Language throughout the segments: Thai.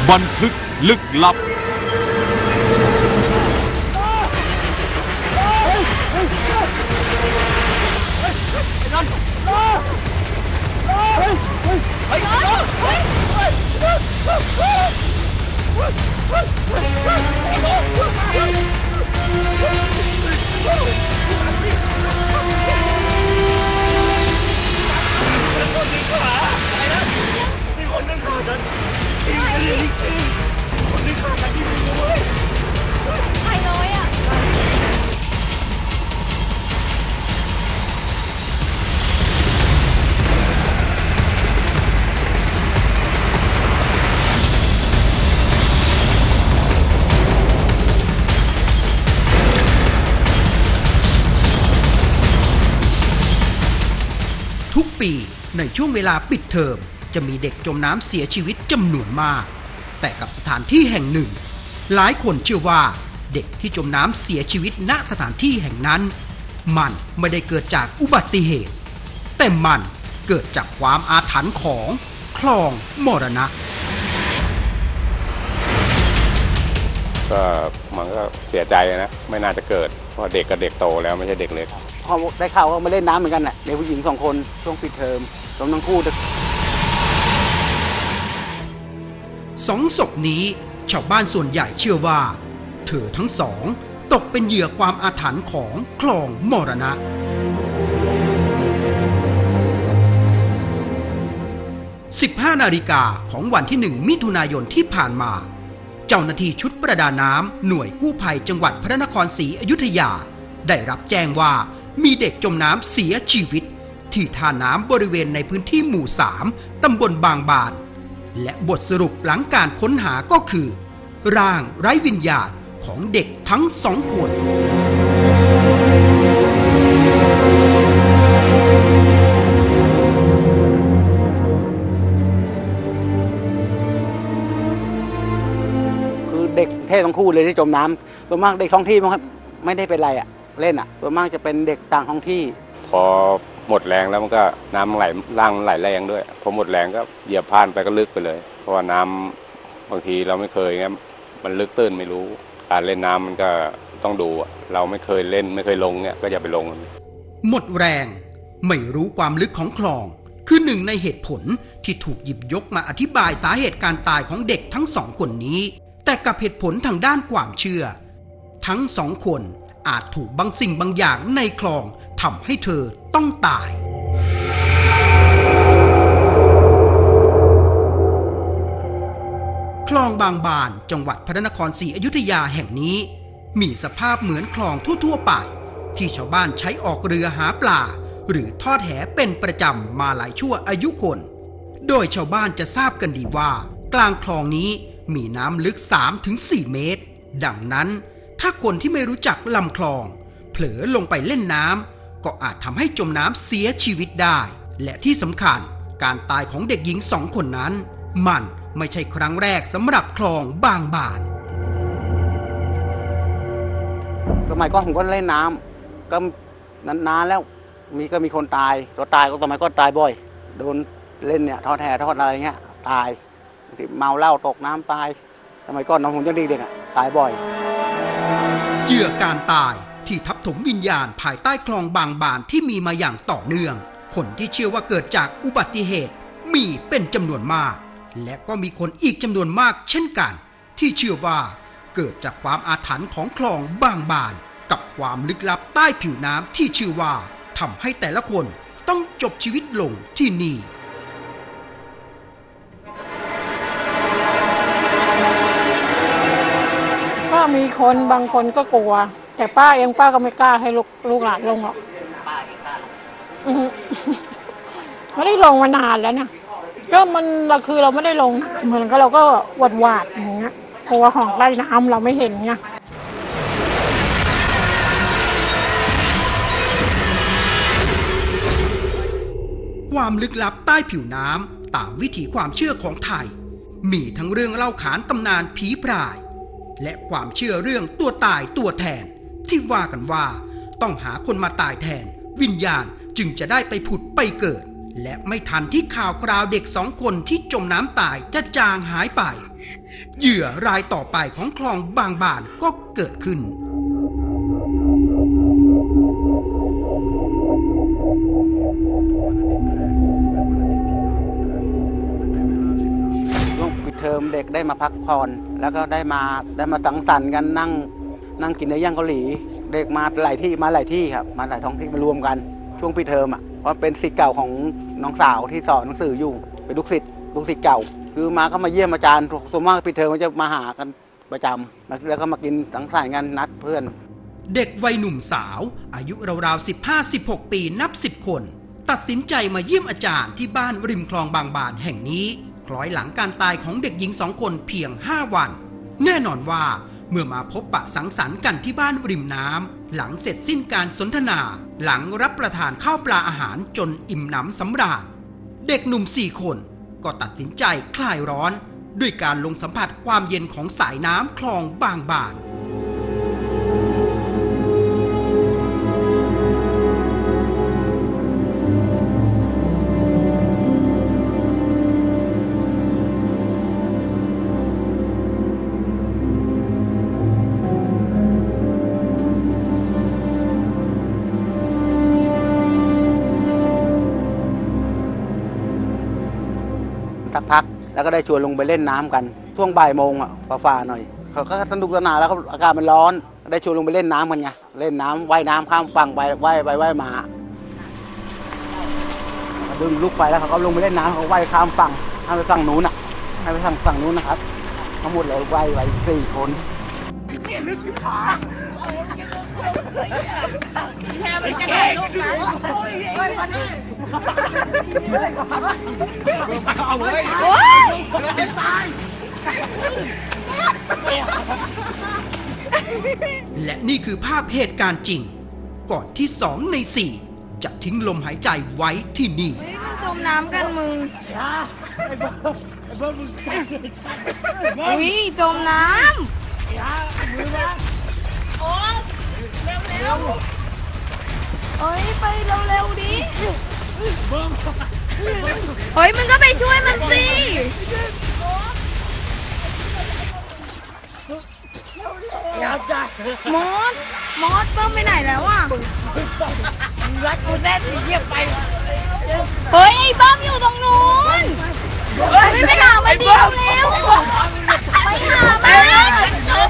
บันทึกลึกลับทุกปีในช่วงเวลาปิดเทอมจะมีเด็กจมน้ำเสียชีวิตจำนวนมากแต่กับสถานที่แห่งหนึ่งหลายคนเชื่อว่าเด็กที่จมน้ำเสียชีวิตณสถานที่แห่งนั้นมันไม่ได้เกิดจากอุบัติเหตุแต่มันเกิดจากความอาถรรพ์ของคลองมรณะก็มันก็เสียใจนะไม่น่าจะเกิดเพราะเด็กกับเด็กโตแล้วไม่ใช่เด็กเล็กพอได้ข่าวว่ามาเล่นน้ำเหมือนกันแหละเด็กผู้หญิง2 คนช่วงปิดเทอมจมทั้งคู่ 2 ศพนี้ชาวบ้านส่วนใหญ่เชื่อว่าเธอทั้งสองตกเป็นเหยื่อความอาถรรพ์ของคลองมรณะ15 นาฬิกาของวันที่ 1 มิถุนายนที่ผ่านมาเจ้าหน้าที่ชุดประดาน้ำหน่วยกู้ภัยจังหวัดพระนครศรีอยุธยาได้รับแจ้งว่ามีเด็กจมน้ำเสียชีวิตที่ท่าน้ำบริเวณในพื้นที่หมู่ 3 ตำบลบางบานและบทสรุปหลังการค้นหาก็คือร่างไร้วิญญาณของเด็กทั้ง2 คนคือเด็กแค่ทั้งคู่เลยที่จมน้ำส่วนมากเด็กท้องที่มั้งครับไม่ได้เป็นไรอ่ะเล่นอ่ะส่วนมากจะเป็นเด็กต่างท้องที่พอหมดแรงแล้วมันก็น้ำไหลล่างไหลแรงด้วยพอหมดแรงก็เหยียบพานไปก็ลึกไปเลยเพราะว่าน้ำบางทีเราไม่เคยไงมันลึกตื้นไม่รู้การเล่นน้ำมันก็ต้องดูเราไม่เคยเล่นไม่เคยลงเนี่ยก็อย่าไปลงหมดแรงไม่รู้ความลึกของคลองคือหนึ่งในเหตุผลที่ถูกหยิบยกมาอธิบายสาเหตุการตายของเด็กทั้ง2 คนนี้แต่กับเหตุผลทางด้านความเชื่อทั้ง2 คนอาจถูกบางสิ่งบางอย่างในคลองทำให้เธอต้องตายคลองบางบานจังหวัดพระนครศรีอยุธยาแห่งนี้มีสภาพเหมือนคลองทั่วๆไปที่ชาวบ้านใช้ออกเรือหาปลาหรือทอดแหเป็นประจำมาหลายชั่วอายุคนโดยชาวบ้านจะทราบกันดีว่ากลางคลองนี้มีน้ำลึก 3-4 เมตรดังนั้นถ้าคนที่ไม่รู้จักลำคลองเผลอลงไปเล่นน้ำก็อาจทำให้จมน้ำเสียชีวิตได้และที่สำคัญการตายของเด็กหญิง2 คนนั้นมันไม่ใช่ครั้งแรกสำหรับคลองบางบานสมัยก่อนผมก็เล่นน้ำก็นานๆแล้วก็มีคนตายตัวตายก็สมัยก่อนตายบ่อยโดนเล่นเนี่ยทอดแหทอดอะไรเงี้ยตายเมาเหล้าตกน้ำตายสมัยก่อนน้องผมยังเด็กๆตายบ่อยเหยื่อการตายที่ทับถมวิญญาณภายใต้คลองบางบานที่มีมาอย่างต่อเนื่องคนที่เชื่อว่าเกิดจากอุบัติเหตุมีเป็นจำนวนมากและก็มีคนอีกจำนวนมากเช่นกันที่เชื่อว่าเกิดจากความอาถรรพ์ของคลองบางบานกับความลึกลับใต้ผิวน้ำที่ชื่อว่าทำให้แต่ละคนต้องจบชีวิตลงที่นี่ก็มีคนบางคนก็กลัวแต่ป้าก็ไม่กล้าให้ลูกหลานลงหรอกไม่ได้ลงมานานแล้วนะก็เราคือเราไม่ได้ลงเหมือนกับเราก็หวาดอย่างเงี้ยเพราะว่าของใต้น้ำเราไม่เห็นไงความลึกลับใต้ผิวน้ำตามวิถีความเชื่อของไทยมีทั้งเรื่องเล่าขานตำนานผีพรายและความเชื่อเรื่องตัวตายตัวแทนที่ว่ากันว่าต้องหาคนมาตายแทนวิญญาณจึงจะได้ไปผุดไปเกิดและไม่ทันที่ข่าวคราวเด็ก2 คนที่จมน้ำตายจะจางหายไปเหยื่อรายต่อไปของคลองบางบานก็เกิดขึ้นช่วงปิดเทอมเด็กได้มาพักผ่อนแล้วก็ได้มาสังสรรค์กันนั่งกินเนื้อย่างเกาหลีเด็กมาหลายที่ครับมาหลายท้องที่มารวมกันช่วงปิดเทอมเพราะเป็นศิษย์เก่าของน้องสาวที่สอนหนังสืออยู่เป็นลูกศิษย์เก่าคือมาก็มาเยี่ยมอาจารย์ส่วนมากปิดเทอมมันจะมาหากันประจำแล้วก็มากินสังสรรค์กันนัดเพื่อนเด็กวัยหนุ่มสาวอายุราวๆ15-16 ปีนับ10 คนตัดสินใจมาเยี่ยมอาจารย์ที่บ้านริมคลองบางบานแห่งนี้คล้อยหลังการตายของเด็กหญิง2 คนเพียง5 วันแน่นอนว่าเมื่อมาพบปะสังสรรค์กันที่บ้านริมน้ำหลังเสร็จสิ้นการสนทนาหลังรับประทานข้าวปลาอาหารจนอิ่มหนำสำราญเด็กหนุ่ม4 คนก็ตัดสินใจคลายร้อนด้วยการลงสัมผัสความเย็นของสายน้ำคลองบางบานพักแล้วก็ได้ชวนลงไปเล่นน้ำกันช่วงบ่ายโมงฝ่าหน่อยเขาก็สนุกสนานแล้วอากาศมันร้อนได้ชวนลงไปเล่นน้ำกันไงเล่นน้ำว่ายน้ำข้ามฝั่งไปว่ายมาดึงลูกไปแล้วเขาก็ลงไปเล่นน้ำเขาว่ายข้ามฝั่งให้ไปฝั่งนู้นให้ไปฝั่งนู้นนะครับทั้งหมดเลยว่าย4 คนและนี่คือภาพเหตุการณ์จริงก่อนที่2 ใน 4จะทิ้งลมหายใจไว้ที่นี่จมน้ำกันมึงอุ้ยจมน้ำโอ้ยเร็วเฮ้ยไปเร็วดิเฮ้ยมึงก็ไปช่วยมันสิมอสเปิ้มไปไหนแล้วอ่ะรัดกูแน่สิเรียกไปเฮ้ยไอ้เปิ้มอยู่ตรงนู้นไปหามันเดียวเร็วไปหามันเร็ว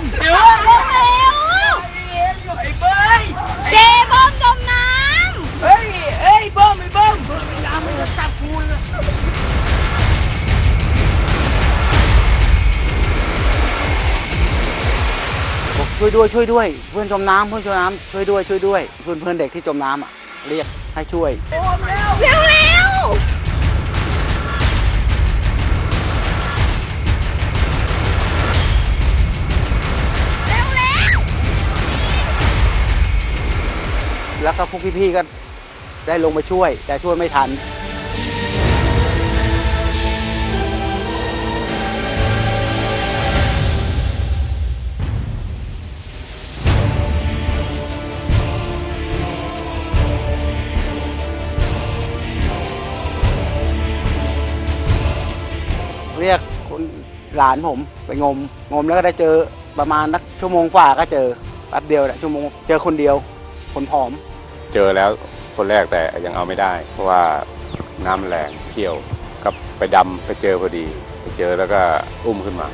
เจ๊เบิ้มจมน้ำเฮ้ยเบิ้มน้ำมันจะจับกูเลยช่วยด้วยเพื่อนจมน้ำช่วยด้วยเพื่อนเด็กที่จมน้ำเรียกให้ช่วยเร็วแล้วก็พวกพี่ๆก็ได้ลงมาช่วยแต่ช่วยไม่ทันเรียกหลานผมไปงมแล้วก็ได้เจอประมาณนักชั่วโมงฝ่าก็เจอแป๊บเดียวชั่วโมงเจอคนเดียวคนผอมเจอแล้วคนแรกแต่ยังเอาไม่ได้เพราะว่าน้ำแรงเขี่ยวก็ไปดำไปเจอพอดีไปเจอแล้วก็อุ้มขึ้นมา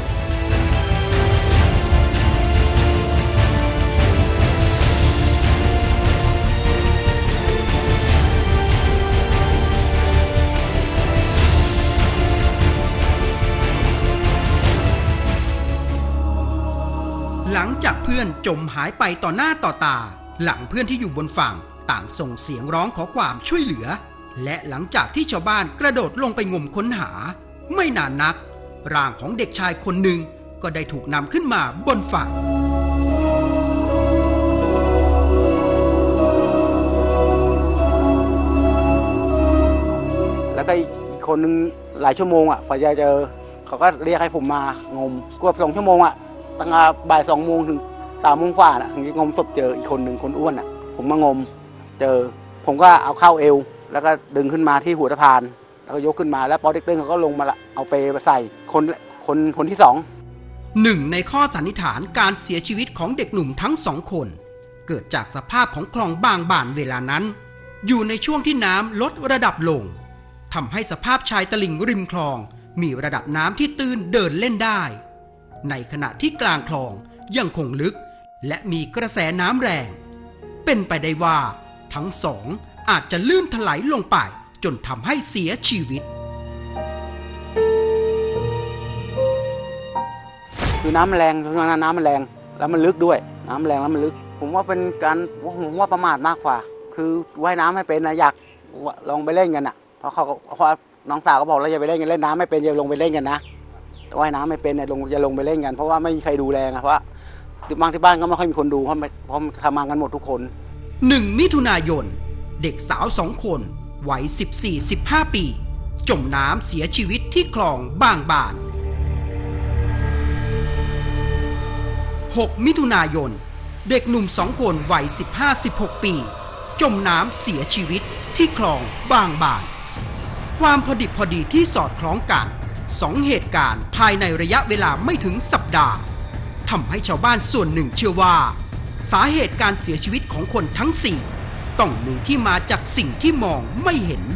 หลังจากเพื่อนจมหายไปต่อหน้าต่อตาหลังเพื่อนที่อยู่บนฝั่งต่างส่งเสียงร้องขอความช่วยเหลือและหลังจากที่ชาวบ้านกระโดดลงไปงมค้นหาไม่นานนักร่างของเด็กชายคนหนึ่งก็ได้ถูกนำขึ้นมาบนฝั่งแล้วก็อีกคนนึงหลายชั่วโมงฝ่ายจะเจอเขาก็เรียกให้ผมมางมเกือบ2 ชั่วโมงตั้งแต่บ่าย2 โมงถึง3 โมงฝ่าถึงจะงมศพเจออีกคนหนึ่งคนอ้วนผมมางมเจอผมก็เอาเข้าเอวแล้วก็ดึงขึ้นมาที่หัวสะพานแล้วก็ยกขึ้นมาแล้วปอเต็กตึงเขาก็ลงมาละเอาเปมาใส่คนที่2 หนึ่งในข้อสันนิษฐานการเสียชีวิตของเด็กหนุ่มทั้ง2 คนเกิดจากสภาพของคลองบางบ่านเวลานั้นอยู่ในช่วงที่น้ำลดระดับลงทำให้สภาพชายตลิ่งริมคลองมีระดับน้ำที่ตื้นเดินเล่นได้ในขณะที่กลางคลองยังคงลึกและมีกระแสน้ำแรงเป็นไปได้ว่าทั้งสองอาจจะลื่นถลายลงไปจนทำให้เสียชีวิตคือน้ำมันแรงช่วงนั้นน้ำมันแรงแล้วมันลึกด้วยน้ำแรงแล้วมันลึกผมว่าเป็นการผมว่าประมาทมากกว่าคือว่ายน้ำไม่เป็นนะอยากลองไปเล่นกันอ่ะเพราะน้องสาวก็บอกแล้วอย่าไปเล่นกันเล่นน้ำไม่เป็นอย่าลงไปเล่นกันนะว่ายน้ำไม่เป็นเนี่ยอย่าลงไปเล่นกันเพราะว่าไม่มีใครดูแลนะเพราะบางที่บ้านก็ไม่ค่อยมีคนดูเพราะทำงานกันหมดทุกคน 1 มิถุนายนเด็กสาว2 คนวัย 14-15 ปีจมน้ำเสียชีวิตที่คลองบางบ่าน6 มิถุนายนเด็กหนุ่ม2 คนวัย 15-16 ปีจมน้ำเสียชีวิตที่คลองบางบ่านความพอดิบพอดีที่สอดคล้องกัน2 เหตุการณ์ภายในระยะเวลาไม่ถึงสัปดาห์ทำให้ชาวบ้านส่วนหนึ่งเชื่อว่าสาเหตุการเสียชีวิตของคนทั้ง4ต้องมีที่มาจากสิ่งที่มองไม่เห็น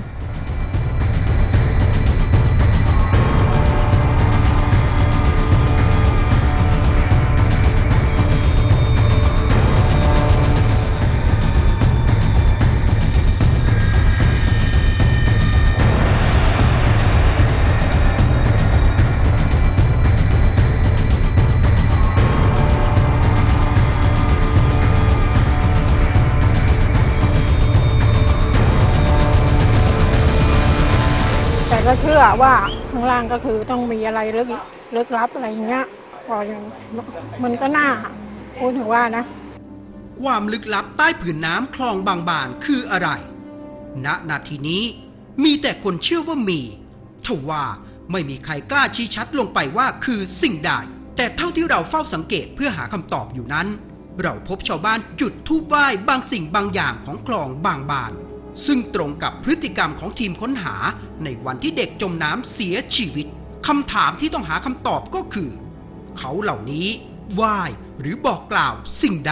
ก็เชื่อว่าข้างล่างก็คือต้องมีอะไรลึกลับอะไรอย่างเงี้ยพออย่างมันก็น่าพูดถึงว่านะความลึกลับใต้ผืนน้ำคลองบางบ่านคืออะไรณนาทีนี้มีแต่คนเชื่อว่ามีทว่าไม่มีใครกล้าชี้ชัดลงไปว่าคือสิ่งใดแต่เท่าที่เราเฝ้าสังเกตเพื่อหาคำตอบอยู่นั้นเราพบชาวบ้านจุดธูปไหว้บางสิ่งบางอย่างของคลองบางบ่านซึ่งตรงกับพฤติกรรมของทีมค้นหาในวันที่เด็กจมน้ำเสียชีวิตคำถามที่ต้องหาคำตอบก็คือเขาเหล่านี้ไหว้หรือบอกกล่าวสิ่งใด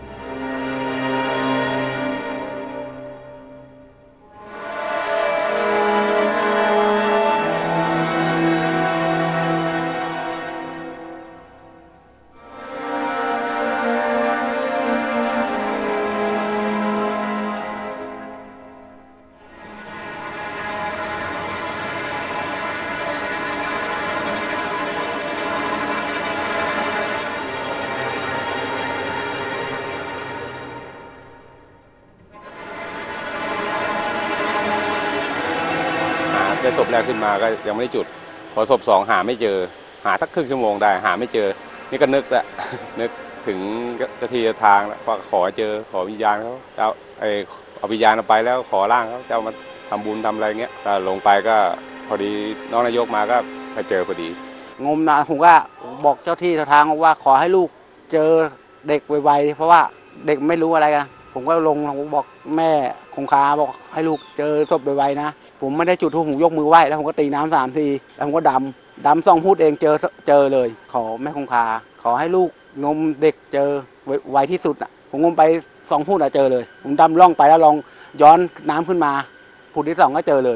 ได้ศพแรกขึ้นมาก็ยังไม่ได้จุดพอศพ2หาไม่เจอหาสักครึ่งชั่วโมงได้หาไม่เจอนี่ก็นึกแล้ว นึกถึงเจ้าที่ทางแล้วก็ขอเจอขอวิญญาณเขาเอาวิญญาณไปแล้วขอร่างเขาจะเอามาทำบุญทำอะไรเงี้ยก็ลงไปก็พอดีน้องนายกมาก็ไปเจอพอดีงมนานผมก็บอกเจ้าที่ทางว่าขอให้ลูกเจอเด็กไวๆเพราะว่าเด็กไม่รู้อะไรกันผมก็ลงบอกแม่คงคาบอกให้ลูกเจอศพไวๆนะผมไม่ได้จุดธูปผมยกมือไหว้แล้วผมก็ตีน้ำ3 ทีแล้วผมก็ดำ2 พูดเองเจอเลยขอแม่คงคาขอให้ลูกงมเด็กเจอไวที่สุดอ่ะผมงมไป2 พูดเจอเลยผมดำล่องไปแล้วลองย้อนน้ำขึ้นมาพูดที่2ก็เจอเลย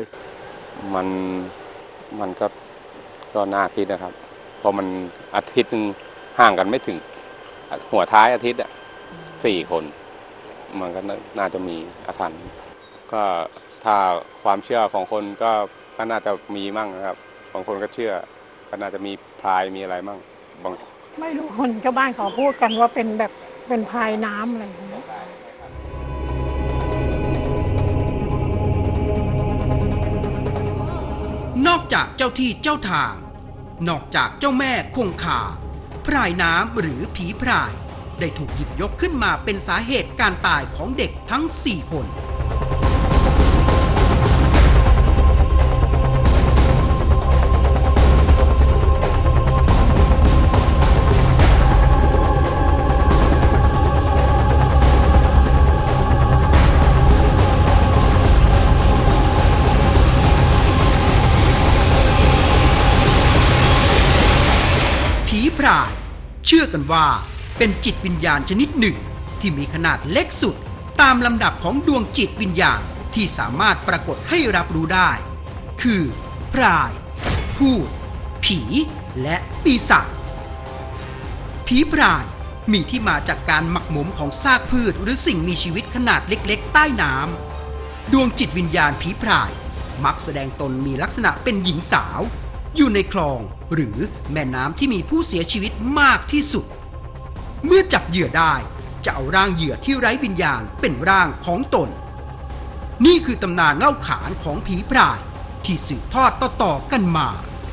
มันก็น่าคิดนะครับเพราะมันอาทิตย์นึงห่างกันไม่ถึงหัวท้ายอาทิตย์4 คนมันก็น่าจะมีอาถรรพ์ก็ถ้าความเชื่อของคนก็น่าจะมีมั่งนะครับบางคนก็เชื่อก็น่าจะมีพรายมีอะไรมั่งบางไม่รู้คนชาวบ้านเขาพูดกันว่าเป็นแบบเป็นพรายน้ำอะไรอย่างเงี้ยนอกจากเจ้าที่เจ้าทางนอกจากเจ้าแม่คงคาพรายน้ำหรือผีพรายได้ถูกหยิบยกขึ้นมาเป็นสาเหตุการตายของเด็กทั้ง4 คนรายเชื่อกันว่าเป็นจิตวิญญาณชนิดหนึ่งที่มีขนาดเล็กสุดตามลำดับของดวงจิตวิญญาณที่สามารถปรากฏให้รับรู้ได้คือพรายพูดผีและปีศาจผีพรายมีที่มาจากการหมักหมมของซากพืชหรือสิ่งมีชีวิตขนาดเล็กๆใต้น้ำดวงจิตวิญญาณผีพรายมักแสดงตนมีลักษณะเป็นหญิงสาวอยู่ในคลองหรือแม่น้ำที่มีผู้เสียชีวิตมากที่สุดเมื่อจับเหยื่อได้จะเอาร่างเหยื่อที่ไร้วิญญาณเป็นร่างของตนนี่คือตำนานเล่าขานของผีพรายที่สืบทอดต่อๆกันมา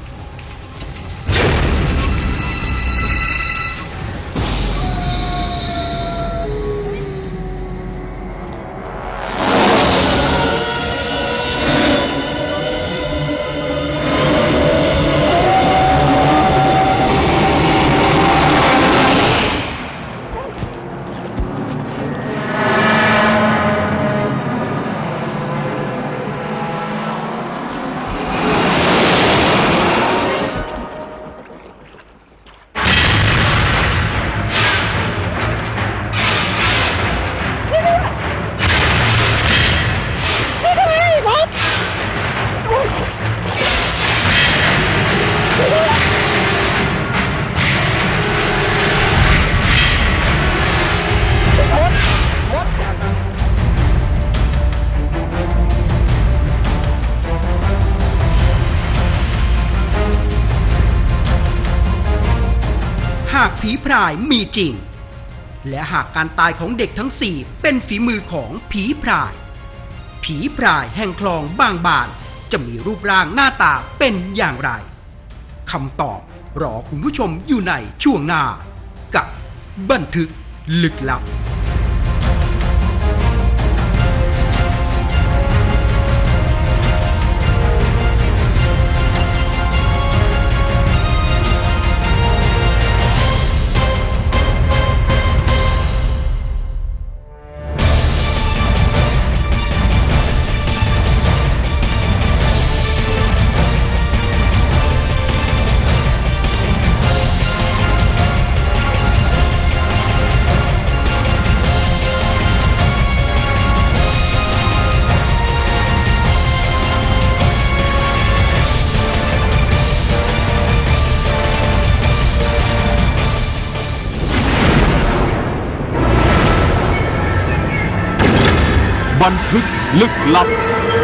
หากผีพรายมีจริงและหากการตายของเด็กทั้ง4เป็นฝีมือของผีพรายผีพรายแห่งคลองบางบานจะมีรูปร่างหน้าตาเป็นอย่างไรคำตอบรอคุณผู้ชมอยู่ในช่วงหน้ากับบันทึกลึกลับบันทึกลึกลับ